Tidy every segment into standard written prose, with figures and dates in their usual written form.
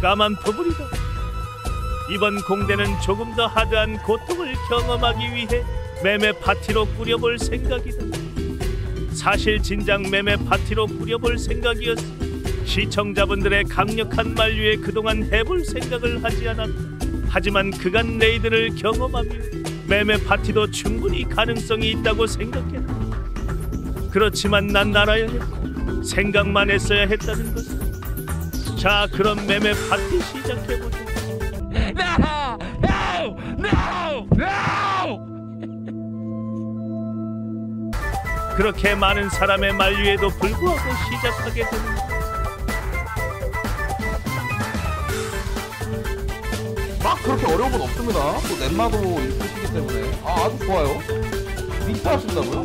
까만 버블이다. 이번 공대는 조금 더 하드한 고통을 경험하기 위해 매매 파티로 꾸려볼 생각이다. 사실 진작 매매 파티로 꾸려볼 생각이었어. 시청자분들의 강력한 만류에 그동안 해볼 생각을 하지 않았다. 하지만 그간 레이드를 경험하며 매매 파티도 충분히 가능성이 있다고 생각했다. 그렇지만 난 알아야 했고 생각만 했어야 했다는 것을. 자, 그럼 매매 파티 시작해보자. No! No! No! No! 그렇게 많은 사람의 만류에도 불구하고 시작하게 되는. 막 그렇게 어려운 건 없습니다. 또 넷마도 있으시기 때문에 아주 좋아요. 미스터 하신다고요?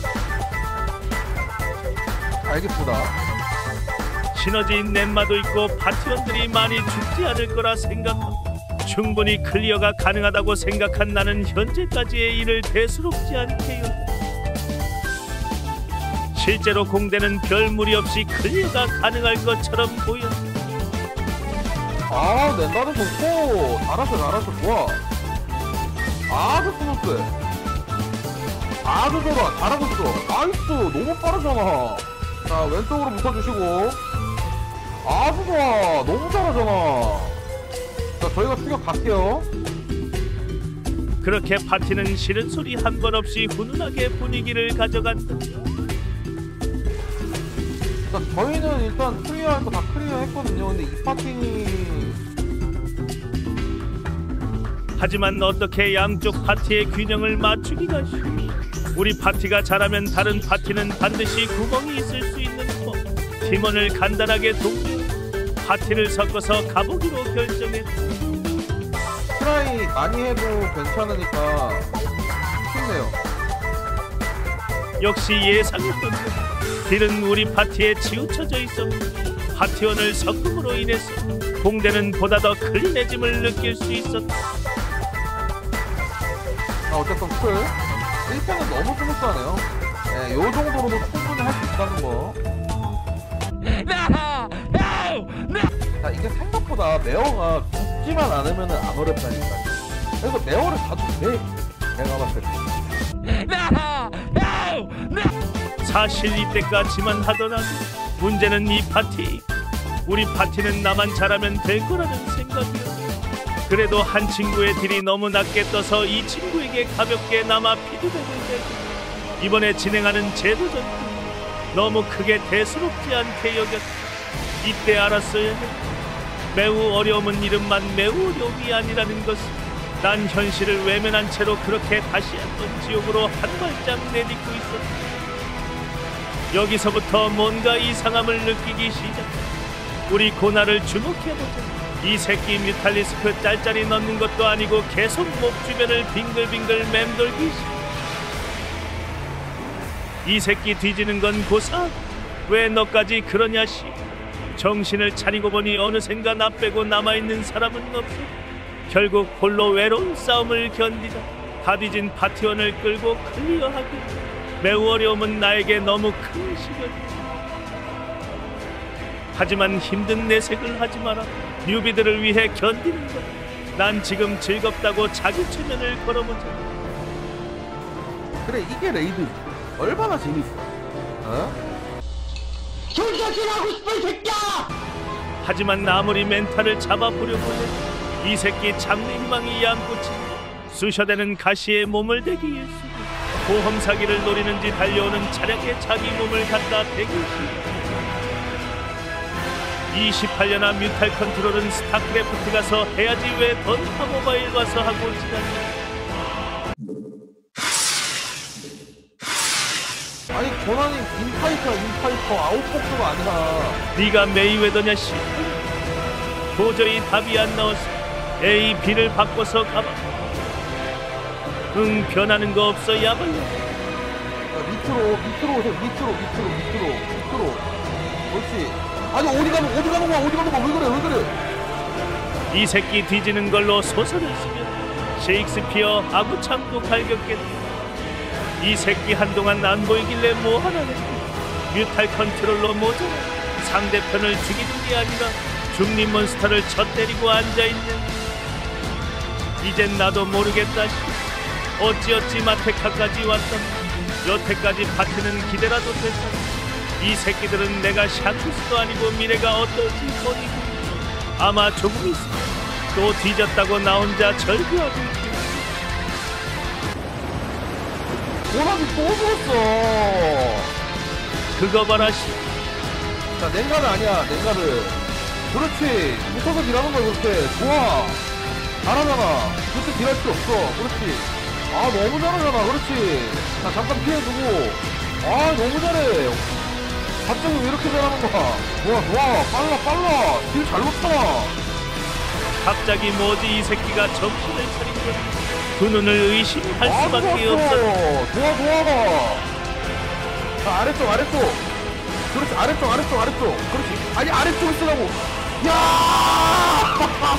알겠습니다. 시너지인 넷마도 있고 파티원들이 많이 죽지 않을 거라 생각하고 충분히 클리어가 가능하다고 생각한 나는 현재까지의 일을 대수롭지 않게 여겼다. 실제로 공대는 별 무리 없이 클리어가 가능할 것처럼 보였다. 아, 넷마도 좋고 잘하셔 좋아. 아주 스무스. 아주 좋아. 잘하고 있어. 나이스. 너무 빠르잖아. 자, 왼쪽으로 붙어주시고 아주 좋아. 너무 잘하잖아. 자, 저희가 추격 갈게요. 그렇게 파티는 싫은 소리 한 번 없이 훈훈하게 분위기를 가져간다. 자, 저희는 일단 클리어할 거 다 클리어 했거든요. 근데 이 파티는 하지만 어떻게 양쪽 파티의 균형을 맞추기가 쉬워. 우리 파티가 잘하면 다른 파티는 반드시 구멍이 있을 수 있는 법. 팀원을 간단하게 동조 파티를 섞어서 가보기로 결정했다. 트라이 많이 해도 괜찮으니까 쉽네요. 역시 예상했던 것. 딜은 우리 파티에 치우쳐져 있었고 파티원을 섞음으로 인해서 공대는 보다 더 클린해짐을 느낄 수 있었다. 어쨌든 풀 1편은 너무 스무스하네요. 네, 요 정도로도 충분히 할 수 있다는 거. No! No! No! 자, 이게 생각보다 매어가 죽지만 않으면 안 어렵다니까. 그래서 매어를 가도 돼. 내가 봤을 때. No! No! No! 사실 이때까지만 하더라도 문제는 이 파티. 우리 파티는 나만 잘하면 될 거라는 생각이었다. 그래도 한 친구의 딜이 너무 낮게 떠서 이 친구에게 가볍게 남아 피드백을 내고 이번에 진행하는 제도 전투 너무 크게 대수롭지 않게 여겼다. 이때 알았어야 했다. 매우 어려움은 이름만 매우 어려움이 아니라는 것을. 난 현실을 외면한 채로 그렇게 다시 한번 지옥으로 한 발짝 내딛고 있었다. 여기서부터 뭔가 이상함을 느끼기 시작했다. 우리 고나를 주목해보자. 이 새끼 뮤탈리스크 짤짤이 넣는 것도 아니고 계속 목 주변을 빙글빙글 맴돌기 시작. 이 새끼 뒤지는 건 고사. 왜 너까지 그러냐 씨. 정신을 차리고 보니 어느샌가 나 빼고 남아있는 사람은 없어. 결국 홀로 외로운 싸움을 견디다 다 뒤진 파티원을 끌고 클리어하기. 매우 어려움은 나에게 너무 큰 시련이다. 하지만 힘든 내색을 하지 마라. 뉴비들을 위해 견디는 거야. 난 지금 즐겁다고 자기 최면을 걸어보자. 그래, 이게 레이드 얼마나 재밌어. 어? 조사질하고 싶은 새끼야! 하지만 아무리 멘탈을 잡아보려고 해도 이 새끼 잡는 희망이 양꼬치. 쑤셔대는 가시에 몸을 대기 일쑤고 보험 사기를 노리는지 달려오는 차량에 자기 몸을 갖다 대기 시작. 28년아 뮤탈 컨트롤은 스타크래프트 가서 해야지 왜 던파 모바일 와서 하고 지나냐. 아니, 권한이 인파이터 아웃복수가 아니라 네가 메이웨더냐 씨. 도저히 답이 안 나왔어. A, B를 바꿔서 가봐. 응, 변하는 거 없어 야발려. 밑으로 오세요. 밑으로. 그렇지. 아니, 어디 가는 거야? 왜 그래? 이 새끼 뒤지는 걸로 소설을 쓰면 셰익스피어 아구창도 갈겼겠다. 이 새끼 한동안 안 보이길래 뭐하나 했고 뮤탈 컨트롤러 모자라. 상대편을 죽이는 게 아니라 중립 몬스터를 쳐 때리고 앉아있네. 이젠 나도 모르겠다. 어찌어찌 마테카까지 왔던 여태까지 파티는 기대라도 됐다. 이 새끼들은 내가 샹크스도 아니고 미래가 어떨지 보니고 아마 조금 있으면 또 뒤졌다고 나 혼자 절규하고 있지. 고라니 또 죽었어. 그거 봐라 씨. 자, 냉가는 아니야, 냉가를. 그렇지. 붙어서 딜하는 거야, 그렇게. 좋아. 잘하잖아. 그렇게 딜할 필요 없어. 그렇지. 아, 너무 잘하잖아. 그렇지. 자, 잠깐 피해주고. 아, 너무 잘해. 갑자기 왜 이렇게 잘하는 거야? 좋아, 좋아. 빨라, 빨라. 딜 잘 놓잖아. 갑자기 뭐지 이 새끼가 정신을 차린 거야. 두 눈을 의심할 아, 수밖에 좋았어. 없어. 좋아, 좋아. 자, 아래쪽, 아래쪽. 그렇지, 아래쪽, 아래쪽, 아래쪽. 그렇지. 아니, 아래쪽을 쓰라고. 야!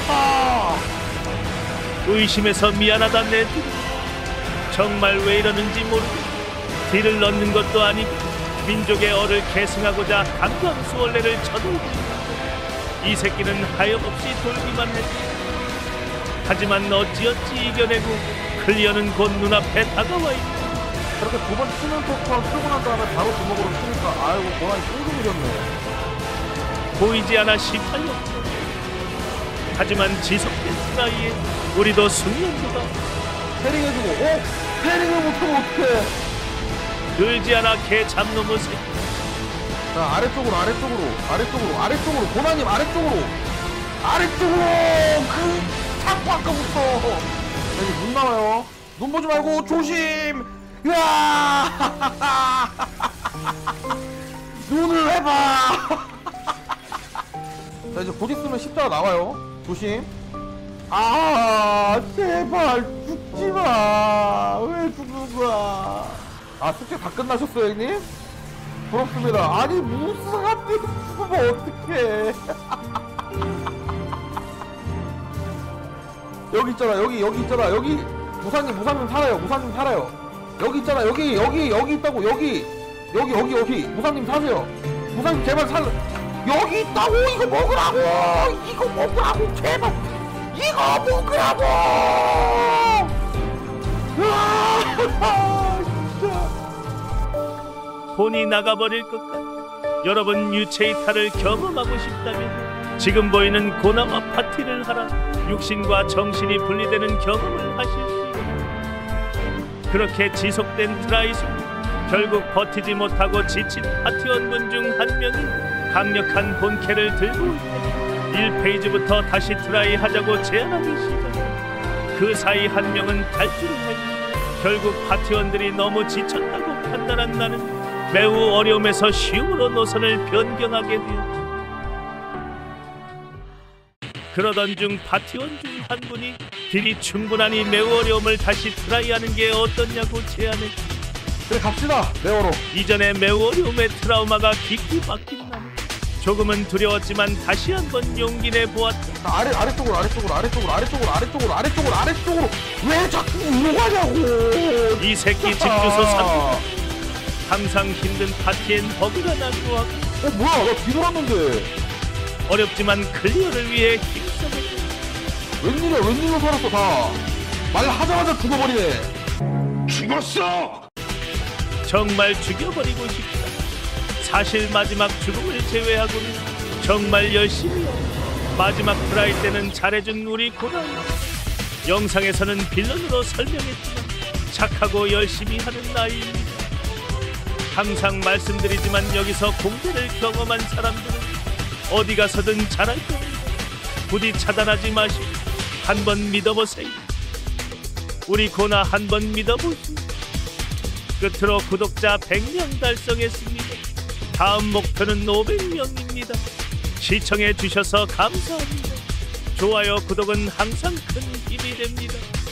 의심해서 미안하다 내 딜. 정말 왜 이러는지 모르겠어. 딜을 넣는 것도 아니고 민족의 얼을 계승하고자 강강수월래를 쳐들고 이 새끼는 하염없이 돌기만 했지. 하지만 어찌어찌 이겨내고 클리어는 곧 눈앞에 다가와 있다. 그렇게 두 번 치는 토크만 쓰고 난 다음에 바로 주먹으로 치니까 아이고 고라니 또 죽으셨네. 보이지 않아 18년. 하지만 지속된 사이에 우리도 숙련도가 패링해주고 패링을 못하면 어떡해. 늘지 않아 개 잡놈의 새끼. 자, 아래쪽으로 아래쪽으로 아래쪽으로 아래쪽으로 고나님 아래쪽으로 아래쪽으로 그 자꾸 아까부터. 자, 이제 눈 나와요. 눈 보지 말고 조심. 야 눈을 해봐. 자, 이제 곧 있으면 십자가 나와요. 조심. 아 제발 죽지마. 왜 죽는 거야. 아, 숙제 다 끝나셨어요 형님? 부럽습니다. 아니 무사한테 죽으면 어떡해. 여기 있잖아. 여기 있잖아. 여기 무사님 살아요. 무사님 살아요. 여기 있잖아. 여기 있다고. 여기 무사님 사세요. 무사님 제발 여기 있다고. 이거 먹으라고 제발 이거 먹으라고. 혼이 나가버릴 것 같아. 여러분 유체이탈을 경험하고 싶다면 지금 보이는 고나마 파티를 하라. 육신과 정신이 분리되는 경험을 하실 수 있다. 그렇게 지속된 트라이 속 결국 버티지 못하고 지친 파티원분 중 한 명이 강력한 본캐를 들고 있다. 1페이지부터 다시 트라이 하자고 제안하기 시작. 그 사이 한 명은 탈주를 했다. 결국 파티원들이 너무 지쳤다고 판단한 나는 매우 어려움에서 쉬움으로 노선을 변경하게 되었다. 그러던 중 파티원 중 한 분이 딜이 충분하니 매우 어려움을 다시 트라이하는 게 어떠냐고 제안했다. 그래 갑시다. 매워로. 이전에 매우 어려움의 트라우마가 깊이 박힌 나는 조금은 두려웠지만 다시 한번 용기 내 보았다. 아래쪽으로 왜 자꾸 위로 가냐고. 이 새끼 집주소 3 항상 힘든 파티엔 버그가 난무하고 뭐야 나 뒤돌았는데. 어렵지만 클리어를 위해 힘써보자. 웬일로 살았어 다. 말하자마자 죽어버리네. 죽었어. 정말 죽여버리고 싶다. 사실 마지막 죽음을 제외하고는 정말 열심히 마지막 트라이 때는 잘해준 우리 고라니. 영상에서는 빌런으로 설명했지만 착하고 열심히 하는 나이입니다. 항상 말씀드리지만 여기서 공대를 경험한 사람들은 어디 가서든 잘할 겁니다. 부디 차단하지 마시고 한번 믿어보세요. 우리 고나 한번 믿어보시오. 끝으로 구독자 100명 달성했습니다. 다음 목표는 500명입니다. 시청해 주셔서 감사합니다. 좋아요, 구독은 항상 큰 힘이 됩니다.